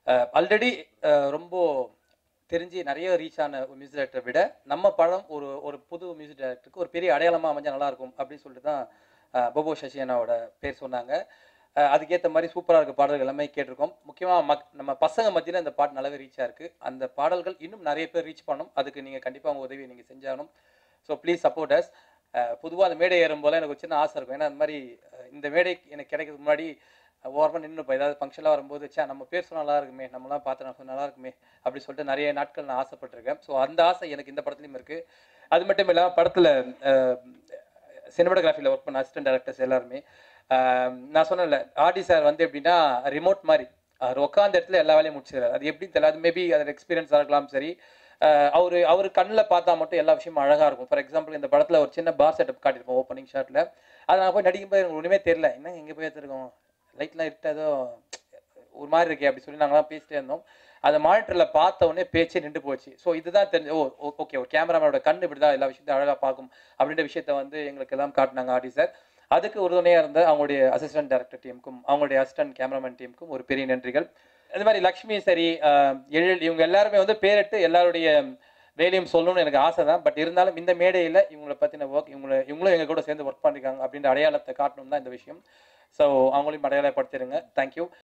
Already ரொம்ப தெரிஞ்சு நிறைய ரீச் ஆன ஒரு மியூசிக் டைரக்டரை விட நம்ம படம் ஒரு ஒரு புது மியூசிக் டைரக்டருக்கு ஒரு பெரிய அடையாளமாக அமைஞ்சா நல்லாயிருக்கும் அப்படின்னு சொல்லிட்டு தான் போபோ சசி அண்ணாவோட பேர் சொன்னாங்க. அதுக்கேற்ற மாதிரி சூப்பராக இருக்க பாடல்கள் எல்லாமே கேட்டிருக்கோம். முக்கியமாக நம்ம பசங்க மத்தியில் இந்த பாட்டு நல்லாவே ரீச் ஆயிருக்கு. அந்த பாடல்கள் இன்னும் நிறைய பேர் ரீச் பண்ணணும். அதுக்கு நீங்கள் கண்டிப்பாக உங்கள் உதவியை நீங்கள் செஞ்சாகணும். So please support us. பொதுவாக அந்த மேடை ஏறும் போல எனக்கு ஒரு சின்ன ஆசை இருக்கும். ஏன்னா அந்த மாதிரி இந்த மேடை எனக்கு கிடைக்கிறதுக்கு முன்னாடி ஓரமாக நின்றுப்போம். ஏதாவது ஃபங்க்ஷனாக வரும்போது நம்ம பேர் சொன்னால் நல்லா இருக்குமே, நம்மளாம் பார்த்து நல்லா இருக்குமே அப்படி சொல்லிட்டு நிறைய நாட்கள் நான் ஆசைப்பட்டிருக்கேன். ஸோ அந்த ஆசை எனக்கு இந்த படத்துலையும் இருக்குது. அது மட்டும் இல்லாமல் படத்தில் சினிமாட்டோகிராஃபியில் ஒர்க் பண்ண அசிஸ்டன்ட் டைரக்டர்ஸ் எல்லாருமே நான் சொன்னேன்ல, ஆர்டி சார் வந்து எப்படின்னா ரிமோட் மாதிரி அவர் உட்காந்த இடத்துல எல்லா வேலையும் முடிச்சிடுறாரு. அது எப்படின்னு தெரியல. அது மேபி அதோட எக்ஸ்பீரியன்ஸாக இருக்கலாம். சரி, அவர் கண்ணில் பார்த்தா மட்டும் எல்லா விஷயமும் அழகாக இருக்கும். ஃபார் எக்ஸாம்பிள் இந்த படத்தில் ஒரு சின்ன பார் செட்டப் காட்டியிருப்போம் ஓப்பனிங் ஷாட்டில். அதை நான் போய் நடிக்கும்போது எனக்கு ஒன்றுமே தெரியல, என்ன எங்கே போய் எடுத்துருக்கோம், லைட்லாம் இருட்டதோ ஒரு மாதிரி இருக்கே அப்படி சொல்லி நாங்களாம் பேசிட்டே இருந்தோம். அதை மானிட்டரில் பார்த்த உடனே பேச்சே நின்று போச்சு. ஸோ இதுதான் தெரிஞ்சு ஓகே, ஒரு கேமராமேனோட கண் இப்படி தான் எல்லா விஷயத்தையும் அழகாக பார்க்கும் அப்படின்ற விஷயத்த வந்து எங்களுக்கு எல்லாம் காட்டினாங்க ஆர்டி சார். அதுக்கு உறுதுணையாக இருந்த அவங்களுடைய அசிஸ்டன்ட் டைரக்டர் டீமுக்கும் அவங்களுடைய அசிஸ்டன்ட் கேமராமேன் டீமுக்கும் ஒரு பெரிய நன்றிகள். அது மாதிரி லக்ஷ்மி சரி, எழில், இவங்க எல்லாருமே வந்து பேரிட்டு எல்லாருடைய வேலையும் சொல்லணும்னு எனக்கு ஆசை தான். பட் இருந்தாலும் இந்த மேடையில் இவங்களை பற்றின ஒர்க் இவங்களும் எங்கள் கூட சேர்ந்து ஒர்க் பண்ணியிருக்காங்க அப்படின்ற அடையாளத்தை காட்டணும் தான் இந்த விஷயம். ஸோ அவங்களையும் அடையாளப்படுத்திடுங்க. தேங்க்யூ.